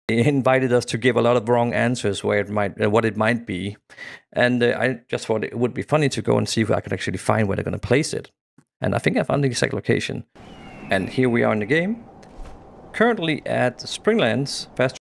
invited us to give a lot of wrong answers where it might, what it might be, and I just thought it would be funny to go and see if I could actually find where they're going to place it. And I think I found the exact location. And here we are in the game, currently at Springlands fast